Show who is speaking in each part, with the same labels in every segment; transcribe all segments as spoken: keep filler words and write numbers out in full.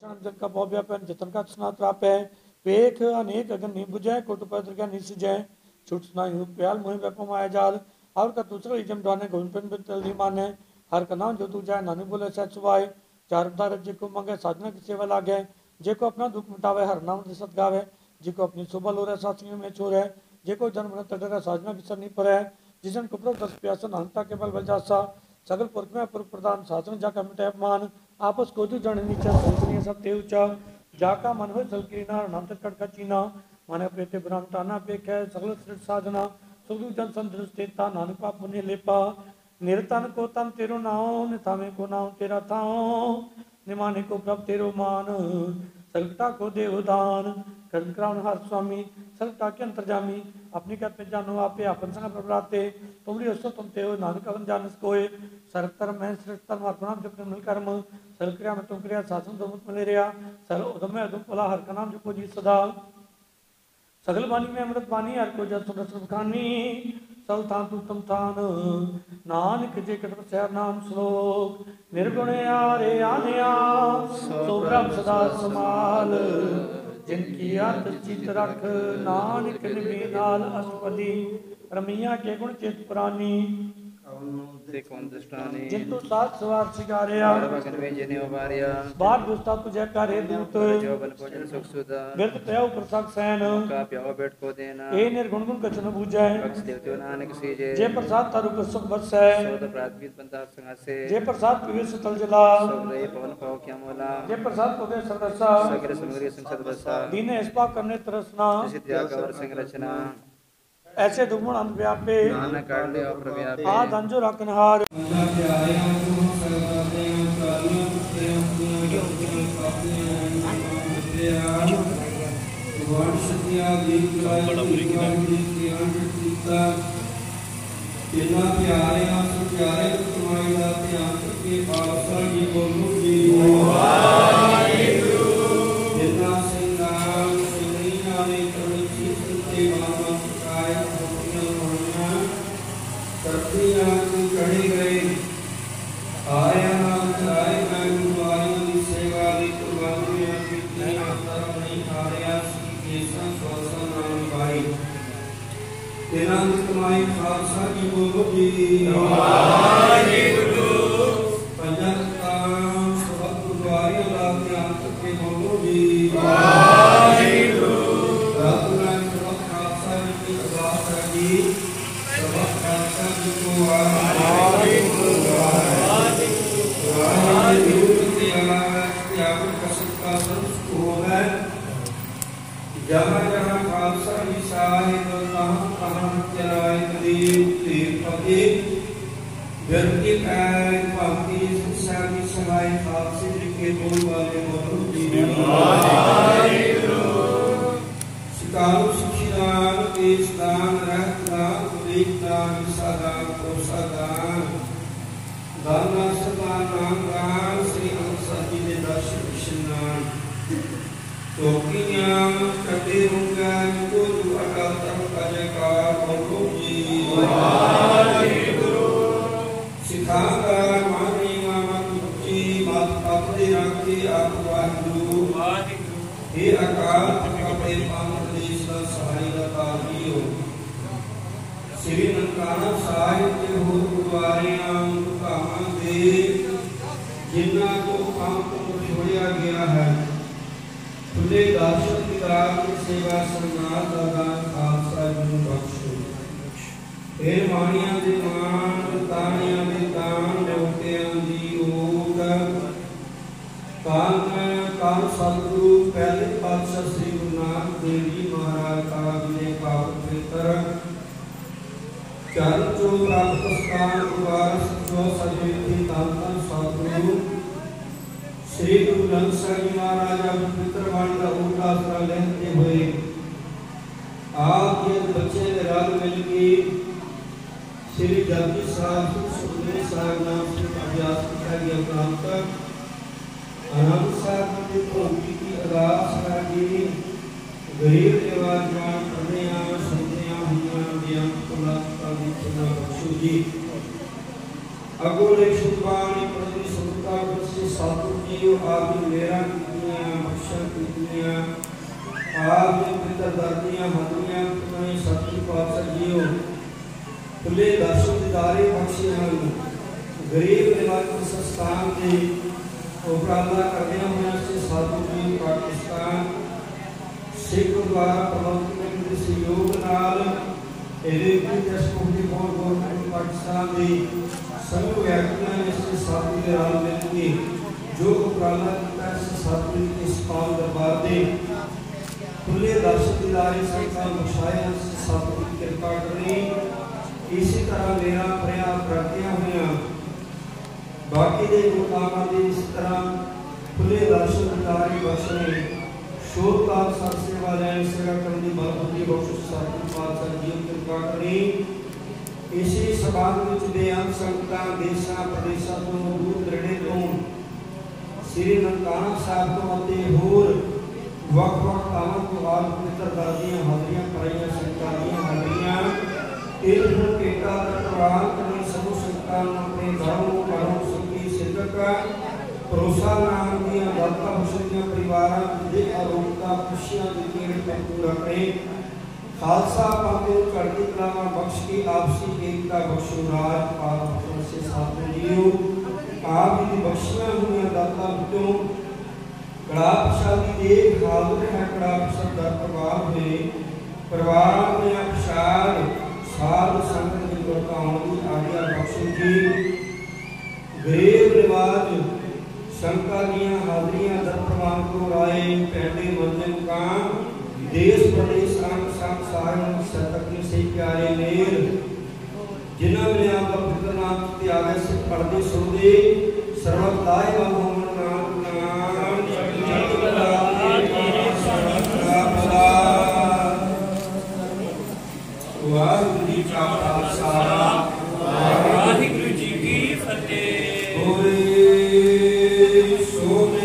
Speaker 1: जन का बहुत व्यापन जतन का स्नात प्राप है वेख अनेक अगन नहीं बुझे कोट पत्र का नहीं सिजै छुट सुनाई प्याल मुहि व्यापम आया जाल और का दूसरा इजम डाने गोविंद पेन पेन तल्दी माने हर का नाम जो तू जाए नानी बोले सच सुवाए चार उदार जे को मंगे साधना की सेवा लागे जे को अपना दुख मिटावे हर नाम सत गावे जे को अपनी शोभा लो रहे साथियों में छोड़े जे को जन्म न तड़े साधना की सर नहीं पड़े जिसन कुपरो दस प्यासन हंता के बल बल जासा सगल पुरख में पुरख प्रधान शासन जाका मिटे अपमान आपस को जो जन नीचा संतनीय सब ते ऊंचा जाका मन हो सलकीना नाम तक कटका चीना माने प्रेते ब्राह्म ताना पेख है सगल सृष्टि साधना सुख जन संतुष्टेता नानक पाप पुण्य लेपा निरतन को तन तेरो नाम निथामे को नाम तेरा थाओ निमाने को प्रभ तेरो मान सलकता को देवदान कर्म करावन हर स्वामी सलकता के अंतर्जामी अपनी कहत में जानो आपे अपन संग प्रभराते तुमरी असो तुम ते हो नानक अवन जानस कोय सरतर में श्रेष्ठतर मार्पणाम जप मिल कर्म सल क्रिया में तुम क्रिया शासन दमुत मिले रिया सल उदम में अदम पला हर का नाम जपो जी सदा सगल वाणी में अमृत वाणी हर को जस सुन सुन खानी सल थान तू तुम थान नानक जे कट सैर नाम श्लोक निर्गुण यारे आनया सो ब्रह्म सदा समाल जिनकी अर्थ चित रख नानक निबीनाल अष्टपदी रमिया के गुण चित पुरानी जिंतु सात सवार शिकारिया बार गुस्ता तुझे करे दूत बिरत प्याव प्रसाद सैन ए निर्गुण गुण कछन बूझै जे प्रसाद तारु को सुख बसै जे प्रसाद पीवे सुतल जला जे प्रसाद पौधे सरदसा दीने इस्पा करने तरसना ऐसे दुगुण अंत व्यापे आद अंजो रखनहार जहाँ जहाँ खालसा विसाए तो तहाँ तहाँ चलाए कदीम तीर्थपति व्यक्ति काय पापी शिक्षा की सहाय खालसे के बोल वाले बोलो जी शिकारू शिक्षिदान केशदान रहतदान उदेशदान विसादान कोषादान दाना सदान दान श्री अंसा जी ने दर्शन विष्णान Tokinya ketirungan kudu akal terkajaka Bologi Wahai Guru Sikhaga mani mama kuci Matpati rakti aku wahdu Wahai Guru Di akal akapai pangdisa sahaya tagiyo Siri nankana sahaya hudwariam Tukamande Jinna ko kampu छोड़ा गया है खुले दर्शन की सेवा संगात दान खालसा गुरु बख्शो हे वाणियां दे मान तानियां दे तान देवतियां दी ओट काल काल सतगुरु पहले पातशाह श्री गुरु नानक देव जी महाराज का विजय पावन पवित्र चरण चो प्राप्त स्थान उवारस जो सजीवती तांता सतगुरु श्री गुरु ग्रंथ साहिब जी महाराज अपने पवित्र वाणी का उल्टा आसरा लेते हुए आप ये बच्चे रल मिल के श्री जपजी साहब सुखमनी साहब नाम से अभ्यास किया गया प्रांत आनंद साहब की भूमि की अरदास करी गरीब निवाजमान कन्या संध्या हुआ ज्ञान कुला का विचना बख्शो जी अगोले शुभानी प्रति सुखता से साधु जीव आदि मेरा
Speaker 2: आप ने पितर दादियां हादियां तुम्हें सत्य पातशाह जीओ खुले दर्शन दिदारे बख्शे हैं गरीब निवासी संस्थान के उपराला करने हुए से साधु जी पाकिस्तान सिख द्वारा प्रबंधन के सहयोग नाल एलेक्ट्री दस्ती बोर्ड गवर्नमेंट पाकिस्तान की संयुक्त व्यक्तियों ने इस साधु के नाल मिलकर जो उपराला किया इस साधु के स्पाल दरबार दे खुले दर्शन दिदारे संस्थान बख्शाए साधु की कृपा करनी इसी तरह मेरा प्रयास करते हुए बाकी दे मुकामा दे इस तरह खुले दर्शन दिदारे बख्शने शोध का सर सेवा लेने सेवा करने बलबुद्धि बख्श साधु पातशाह जी कृपा करनी इसी सभान विच बेअंत संगतां देशां प्रदेशां तो दूर दरड़े तो श्री ननकाना साहब तो अते होर वक वक तावां तो आल पवित्र दादियां हाजरियां पाइयां संतानियां हाजरियां तीर्थ केटा प्रवान करने समूह संतान अपने घरों घरों सभी सिद्धक भरोसा नाम दिया दाता हुसैनिया परिवार दे आरोग्यता खुशियां दी केड़ पूरा करे खालसा पाके चढ़ती कला बख्श की आपसी एकता बख्शो राज पाक से साथ लियो आप दी बख्शियां हुई दाता बिचों कड़ा प्रसादी दे हाजिर है कड़ा प्रसाद दा प्रभाव हुए परिवार में प्रसाद साध संगत की बरकाओं की आज्ञा बख्शो जी गरीब रिवाज शंका दियां हाजरियां दर प्रवान को राय पैंडे मंजन का देश प्रदेश अंग संग सारे सतकने से प्यारे मेर जिन्हों ने आपका पुत्र नाम त्याग से पढ़ते सुनते सर्वदाय भगवान नाम नाम वाहिगुरु जी का खालसा वाहिगुरु जी की फतेह बोले सोने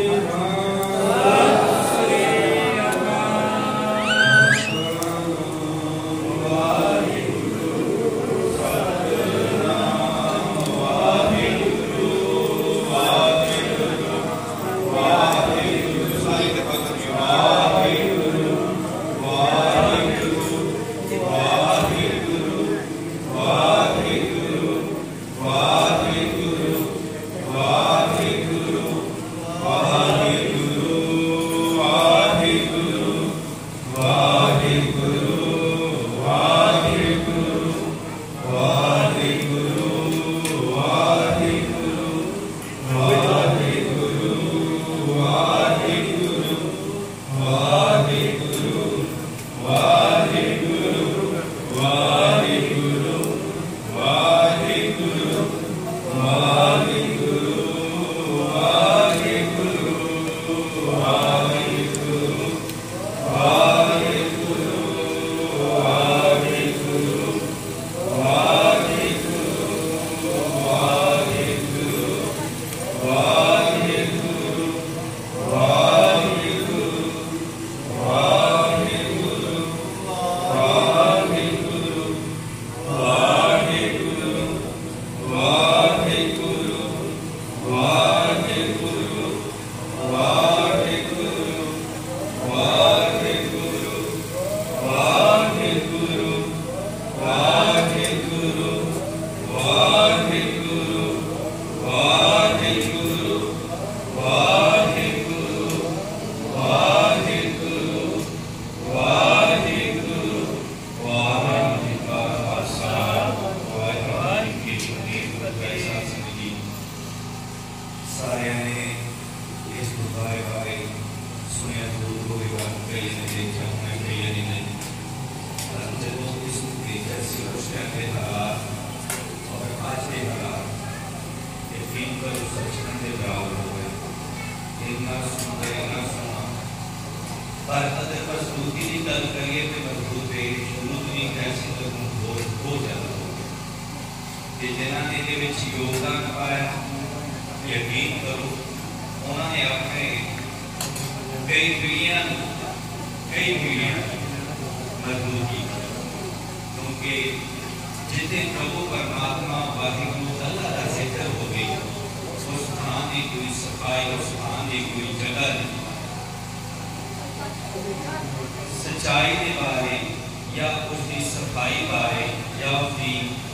Speaker 3: सच्चाई के बारे या उसकी सफाई बारे या उसकी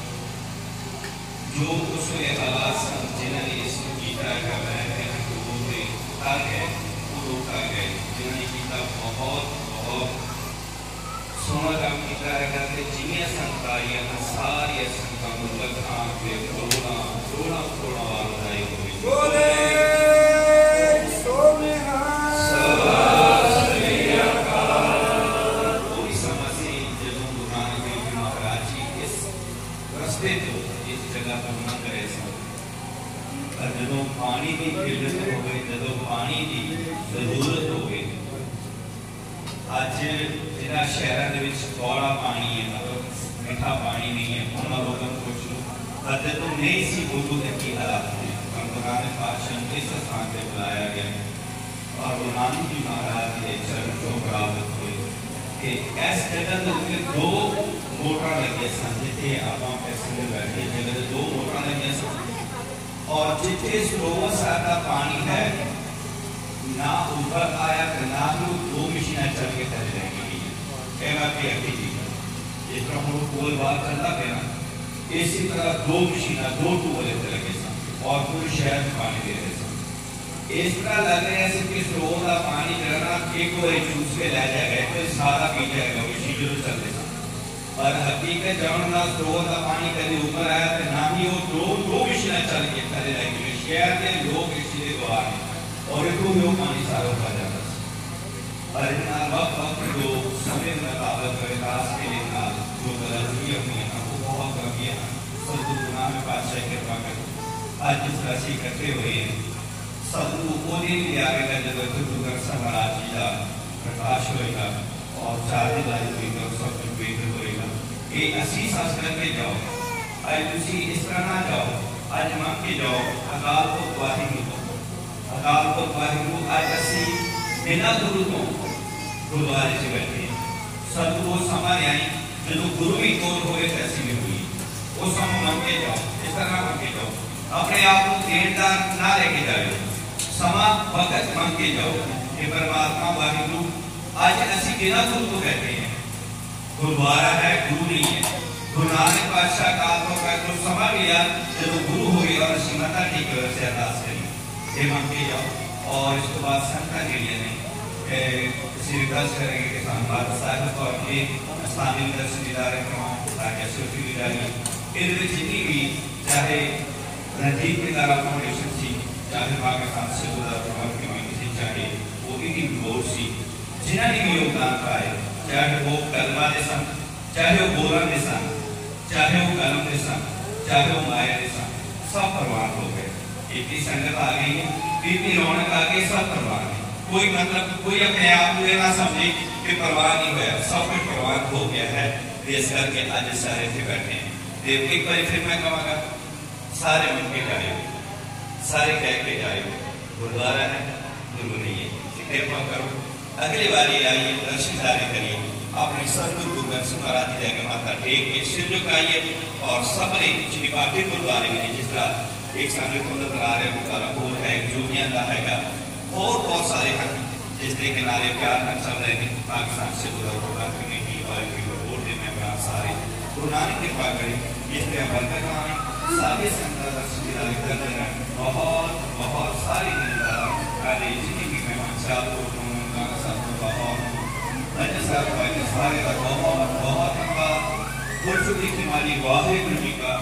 Speaker 3: जो उसके हालात सन जिन्होंने इसको किया करना है वो कर गए वो कर गए जिन्होंने किया बहुत बहुत सोना काम किया है करके जिन्हें संतारियां सारी संतां मतलब आंख के करोड़ा करोड़ा करोड़ा वाले हुए जो पानी की किल्लत हो गई जो पानी की जरूरत हो गई अज जिन्हें शहरों के कौड़ा पानी है मतलब मीठा पानी नहीं है उन्होंने लोगों को पूछ लो अज तो नहीं सी उदू के की हालात है कुरान पातशाह इस स्थान पर बुलाया गया और गुरु नानक जी महाराज के चरण को प्राप्त हुए कि इस जगह के दो मोटर लगे सन जिथे आप पैसे बैठे जगह दो मोटर लगे सन और जिथे सरोवर सारा पानी है ना ऊपर आया ना ही दो मशीन चल के चले जाएंगी अगली चीज जिस तरह हम कोल बात चलता पे ना इसी तरह दो मशीन दो टूबले लगे सन और पूरे शहर में पानी दे रहे सन इस तरह लग रहा है कि सरोवर का पानी जरा एक बार चूस के लै जाएगा तो सारा पी जाएगा मशीन जरूर चलते सन और हकीकत जब ना सरोवर का पानी कभी ऊपर आया तो ना ही वो दो दो मशीन चल के चले जाएंगे शहर के लोग इसी के द्वार और एक वो पानी सारा उठा जाता है और इतना वक्त वक्त जो समय मुताबिक विकास के लिए ना जो गलतियाँ हुई हैं वो बहुत कमी है सदगुरु में पातशाह कृपा कर आज जिस राशि इकट्ठे हुए हैं सदगुरु को दिन भी आएगा जब गुरु महाराज जी का प्रकाश होएगा और चार दिन आज होएगा सब कुछ बेहतर होएगा ये असी सांस करके जाओ आज तुसी इस तरह ना जाओ आज मांग के जाओ अकाल को वाहिगुरू अकाल को वाहिगुरू आज असी बिना गुरु को गुरुद्वारे से बैठे सदगुरु समारे आई जो गुरु ही कोल होए ऐसी भी हुई वो सम मांग के जाओ इस तरह मांग के जाओ अपने आप को देनदार ना लेके जाओ समा वक्त मांग के जाओ ये परमात्मा वाहिगुरू आज असी बिना गुरु को बैठे हैं गुरुद्वारा है गुरु नहीं है गुरु नानक पातशाह काल को का जो समय लिया जब गुरु हो गया और श्रीमता ठीक है से अरदास करी ये मांग के जाओ और इसके बाद संता के लिए नहीं श्री विकास करेंगे कि संवाद साहिब और ये स्थानीय दर्शन इदारे ताकि सुखी विदाई इनमें जितनी भी चाहे रणजीत इदारा फाउंडेशन सी चाहे पाकिस्तान से जुड़ा प्रभाव की मांगी चाहे वो इनकी लोड़ सी जिन्होंने भी योगदान पाए चाहे वो कलमा दे सन चाहे वो बोला दे सन चाहे वो कलम दे सन चाहे वो माया दे सन सब प्रवान हो गए इतनी संगत आ गई इतनी रौनक आ गई सब प्रवान है कोई मतलब कोई अपने आप को ना समझे कि प्रवान नहीं हुआ सब कुछ प्रवान हो गया है इस करके आज सारे थे बैठे हैं देव एक बार फिर मैं कहूँगा सारे मन के जाए सारे कह के जाए गुरुद्वारा है गुरु नहीं है कृपा करो अगली बारी आइए दर्शन सारे करिए अपने सदगुरु गुरु ग्रंथ महाराज जी जाकर माथा टेक के सिर झुकाइए और सबने श्री पाठी गुरुद्वारे में जिस तरह एक सामने को नजर आ रहे गुरुद्वारा बोल है जूनिया का हैगा और बहुत सारे हैं जिसके किनारे प्यार में चल रहे हैं पाकिस्तान से जुड़ा हुआ कमेटी और बोर्ड के मेंबर सारे गुरु नानक कृपा करें इसलिए बरकत आए सारे संगत दर्शन कर रहे हैं बहुत बहुत सारी जिंदगी जिंदगी में मानसा को बहुत बहुत बहुत बहुत बहुत खुशी की माली वाहिगुरू जी का